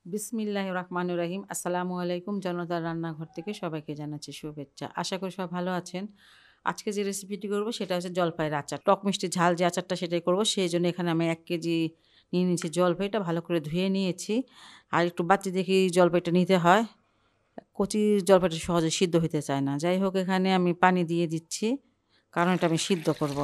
বিসমিল্লাহির রহমানির রহিম। আসসালামু আলাইকুম। জনতার রান্নাঘর থেকে সবাইকে জানাচ্ছি শুভেচ্ছা। আশা করি সবাই ভালো আছেন। আজকে যে রেসিপিটি করব সেটা হচ্ছে জলপাইয়ের আচার। টক মিষ্টি ঝাল যে আচারটা সেটাই করব। সেইজন্য এখানে আমি ১ কেজি নিয়ে নিয়েছি জলপাইটা ভালো করে ধুয়ে নিয়েছি। আর একটু বাড়তি দেখেই জলপাইটা নিতে হয়। কচি জলপাইটা সহজে সিদ্ধ হইতে চায় না। যাই হোক এখানে আমি পানি দিয়ে দিচ্ছি। কারণ এটা আমি সিদ্ধ করব।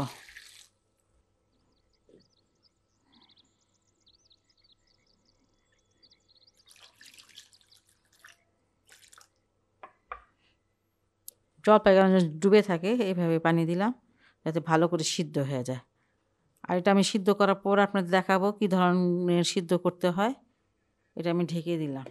জলপাই ডুবে থাকে এইভাবে পানি দিলাম যাতে ভালো করে সিদ্ধ হয়ে যায়। আর এটা আমি সিদ্ধ করার পর আপনাদের দেখাবো কী ধরনের সিদ্ধ করতে হয়। এটা আমি ঢেকে দিলাম।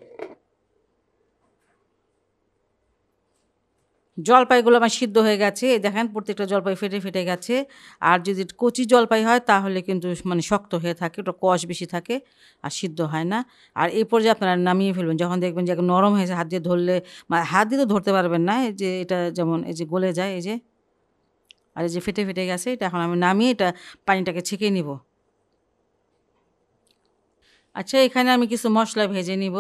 জলপাইগুলো আমার সিদ্ধ হয়ে গেছে। এই দেখেন প্রত্যেকটা জলপাই ফেটে, ফেটে গেছে। আর যদি কচি জলপাই হয় তাহলে কিন্তু মানে শক্ত হয়ে থাকে, ওটা কষ বেশি থাকে আর সিদ্ধ হয় না। আর এই পর্যায়ে আপনারা নামিয়ে ফেলবেন। যখন দেখবেন যে একদম নরম হয়েছে হাত দিয়ে ধরলে হাত দিয়ে তো ধরতে পারবেন না। এই যে এটা যেমন এই যে গলে যায় এই যে। আর এই যে ফেটে, ফেটে গেছে এটা এখন আমি নামিয়ে এটা পানিটাকে ছেঁকে নিব। আচ্ছা এখানে আমি কিছু মশলা ভেজে নিব।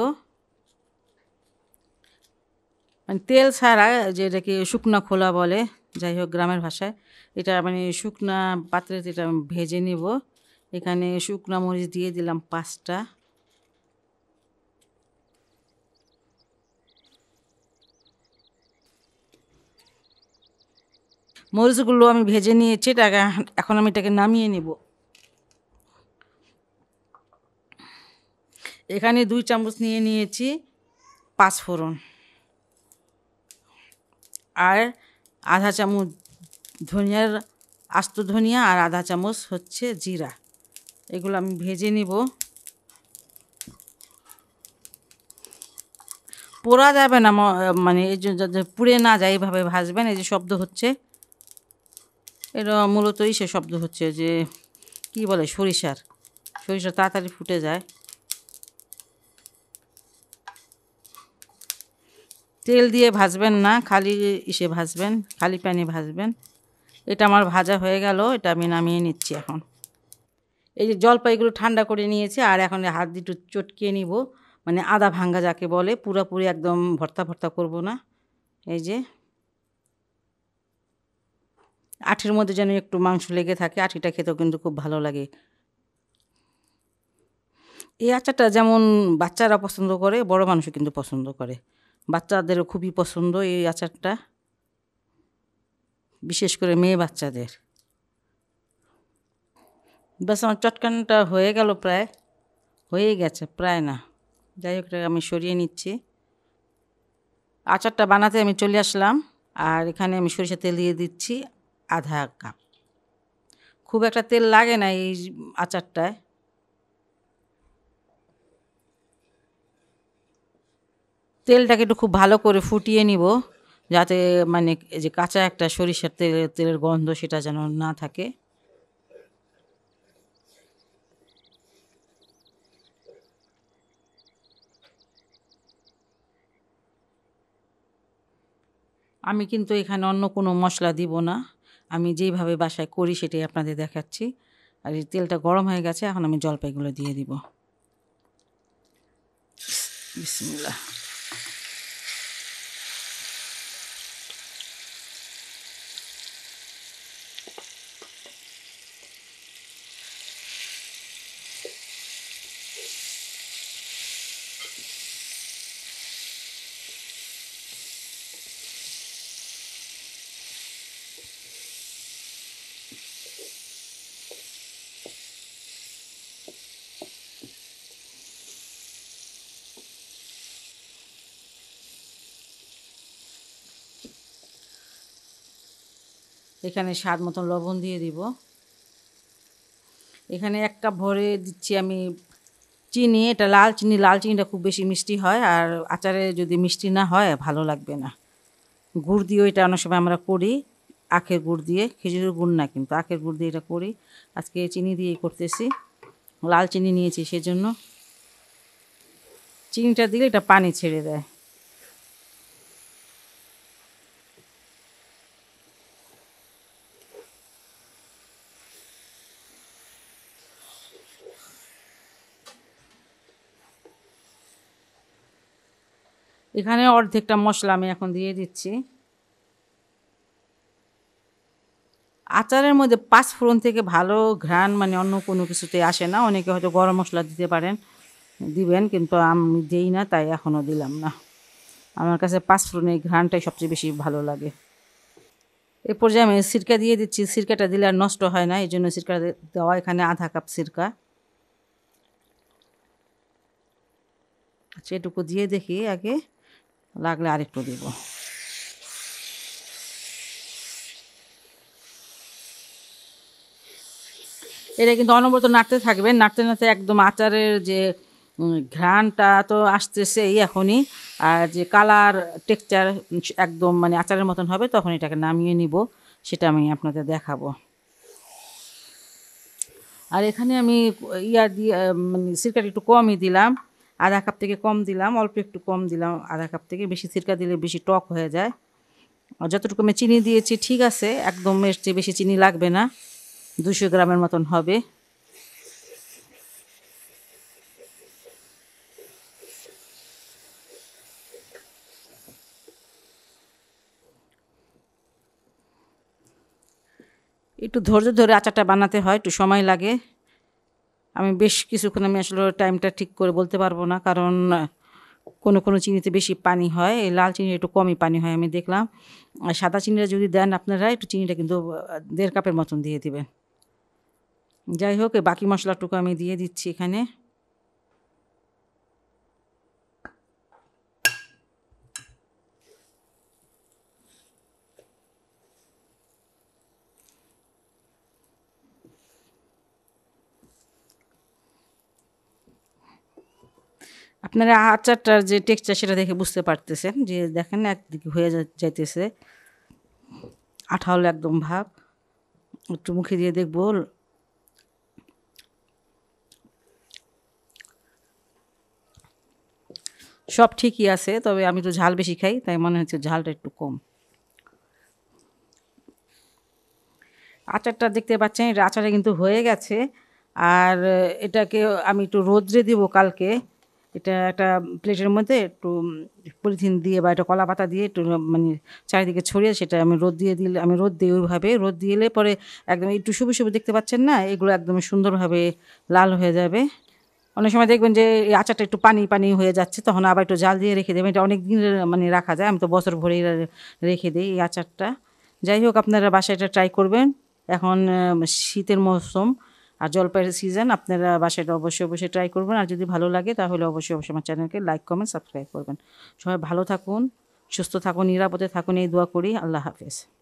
মানে তেল ছাড়া যেটাকে শুকনা খোলা বলে, যাই হোক গ্রামের ভাষায়। এটা মানে শুকনা পাত্রে এটা ভেজে নিব। এখানে শুকনা মরিচ দিয়ে দিলাম ৫টা। মরিচগুলো আমি ভেজে নিয়েছি, এটাকে এখন আমি এটাকে নামিয়ে নিব। এখানে ২ চামচ নিয়ে নিয়েছি ৫ ফোড়ন আর আধা চামচ ধনিয়ার আস্ত ধনিয়া আর আধা চামচ হচ্ছে জিরা। এগুলো আমি ভেজে নিব। পোড়া যাবে না, মানে এই যে যাতে পুড়ে না যায় এইভাবে ভাজবেন। এই যে শব্দ হচ্ছে, এটা মূলত সে শব্দ হচ্ছে যে কি বলে সরিষা তাড়াতাড়ি ফুটে যায়। তেল দিয়ে ভাজবেন না, খালি ভাজবেন, খালি প্যানে ভাজবেন। এটা আমার ভাজা হয়ে গেল, এটা আমি নামিয়ে নিচ্ছি এখন। এই যে জলপাইগুলো ঠান্ডা করে নিয়েছি আর এখন হাত দিয়ে একটু চটকিয়ে নিব। মানে আধা ভাঙ্গা যাকে বলে, পুরোপুরি একদম ভর্তা ভর্তা করব না। এই যে আঁটির মধ্যে যেন একটু মাংস লেগে থাকে, আঁটিটা খেতেও কিন্তু খুব ভালো লাগে। এই আচারটা যেমন বাচ্চারা পছন্দ করে, বড় মানুষও কিন্তু পছন্দ করে। বাচ্চাদেরও খুবই পছন্দ এই আচারটা, বিশেষ করে মেয়ে বাচ্চাদের। ব্যাস আমার চটকানটা হয়ে গেল, প্রায় হয়েই গেছে, প্রায় না। যাই হোক এটাকে আমি সরিয়ে নিচ্ছি। আচারটা বানাতে আমি চলে আসলাম। আর এখানে আমি সরিষার তেল দিয়ে দিচ্ছি আধা কাপ। খুব একটা তেল লাগে না এই আচারটায়। তেলটাকে একটু খুব ভালো করে ফুটিয়ে নিব, যাতে মানে এই যে কাঁচা একটা সরিষার তেলের গন্ধ সেটা যেন না থাকে। আমি কিন্তু এখানে অন্য কোনো মশলা দিব না। আমি যেইভাবে বাসায় করি সেটাই আপনাদের দেখাচ্ছি। আর এই তেলটা গরম হয়ে গেছে, এখন আমি জলপাইগুলো দিয়ে দিব। বিসমিল্লাহ। এখানে স্বাদ মতন লবণ দিয়ে দিব। এখানে ১ কাপ ভরে দিচ্ছি আমি চিনি। এটা লাল চিনি, লাল চিনিটা খুব বেশি মিষ্টি হয় আর আচারে যদি মিষ্টি না হয় ভালো লাগবে না। গুড় দিয়েও এটা অনেক সময় আমরা করি, আখের গুড় দিয়ে, খেজুরের গুড় না কিন্তু আখের গুড় দিয়ে এটা করি। আজকে চিনি দিয়েই করতেছি, লাল চিনি নিয়েছি সেজন্য। চিনিটা দিলে এটা পানি ছেড়ে দেয়। এখানে অর্ধেকটা মশলা আমি এখন দিয়ে দিচ্ছি। আচারের মধ্যে পাঁচ ফোড়ন থেকে ভালো ঘ্রাণ মানে অন্য কোনো কিছুতে আসে না। অনেকে হয়তো গরম মশলা দিতে পারেন, দিবেন, কিন্তু আমি দিই না, তাই এখনও দিলাম না। আমার কাছে পাঁচ ফোড়নের ঘ্রাণটাই সবচেয়ে বেশি ভালো লাগে। এ পর্যায়ে আমি সিরকা দিয়ে দিচ্ছি। সিরকাটা দিলে আর নষ্ট হয় না, এই জন্য সিরকা দেওয়া। এখানে আধা কাপ সিরকা। আচ্ছা, এটুকু দিয়ে দেখি আগে, লাগলে আরেকটু দিব। এটা কিন্তু অনবরত নাড়তে থাকবেন, নাড়তে নাড়তে একদম আচারের যে ঘ্রাণটা তো আসতেছেই এখনই, আর যে কালার টেক্সচার একদম মানে আচারের মতন হবে, তখন এটাকে নামিয়ে নিব, সেটা আমি আপনাদের দেখাবো। আর এখানে আমি দিয়ে মানে সিরকাটা একটু কমই দিলাম, আধা কাপ থেকে কম দিলাম, অল্প একটু কম দিলাম আধা কাপ থেকে। বেশি সিরকা দিলে বেশি টক হয়ে যায়। আর যতটুকু আমি চিনি দিয়েছি ঠিক আছে, একদম এর চেয়ে বেশি চিনি লাগবে না, 200 গ্রামের মতন হবে। একটু ধৈর্য ধরে আচারটা বানাতে হয়, একটু সময় লাগে। আমি বেশ কিছুক্ষণ, আমি আসলে টাইমটা ঠিক করে বলতে পারবো না, কারণ কোনো কোনো চিনিতে বেশি পানি হয়, এই লাল চিনির একটু কমই পানি হয় আমি দেখলাম। আর সাদা চিনিটা যদি দেন আপনারা, একটু চিনিটা কিন্তু 1.5 কাপের মতন দিয়ে দিবেন। যাই হোক, বাকি মশলাটুকু আমি দিয়ে দিচ্ছি এখানে। আপনারা আচারটার যে টেক্সচার সেটা দেখে বুঝতে পারতেছেন, যে দেখেন একদিকে হয়ে যাইতেছে, আঠালো একদম ভাব। একটু মুখে দিয়ে দেখবো, সব ঠিকই আছে, তবে আমি তো ঝাল বেশি খাই, তাই মনে হচ্ছে ঝালটা একটু কম। আচারটা দেখতে পাচ্ছেন, এটা আচারে কিন্তু হয়ে গেছে। আর এটাকে আমি একটু রোদ্রে দিব কালকে। এটা একটা প্লেটের মধ্যে একটু পলিথিন দিয়ে বা একটা কলা পাতা দিয়ে একটু মানে চারিদিকে ছড়িয়ে সেটা আমি রোদ দিয়ে দিলে, আমি রোদ দিই ওইভাবে, রোদ দিলে পরে একদম একটু শুভে শুভে দেখতে পাচ্ছেন না, এগুলো একদম সুন্দরভাবে লাল হয়ে যাবে। অনেক সময় দেখবেন যে এই আচারটা একটু পানি পানি হয়ে যাচ্ছে, তখন আবার একটু জাল দিয়ে রেখে দেবেন। এটা অনেক দিন মানে রাখা যায়, আমি তো বছর ভরেই রেখে দিই এই আচারটা। যাই হোক, আপনারা বাসায় এটা ট্রাই করবেন। এখন শীতের মৌসুম আর জলপাইয়ের সিজন, আপনারা বাসায় এটা অবশ্যই অবশ্যই ট্রাই করবেন। আর যদি ভালো লাগে তাহলে অবশ্যই অবশ্যই আমার চ্যানেলকে লাইক, কমেন্ট, সাবস্ক্রাইব করবেন। সবাই ভালো থাকুন, সুস্থ থাকুন, নিরাপদে থাকুন, এই দোয়া করি। আল্লাহ হাফেজ।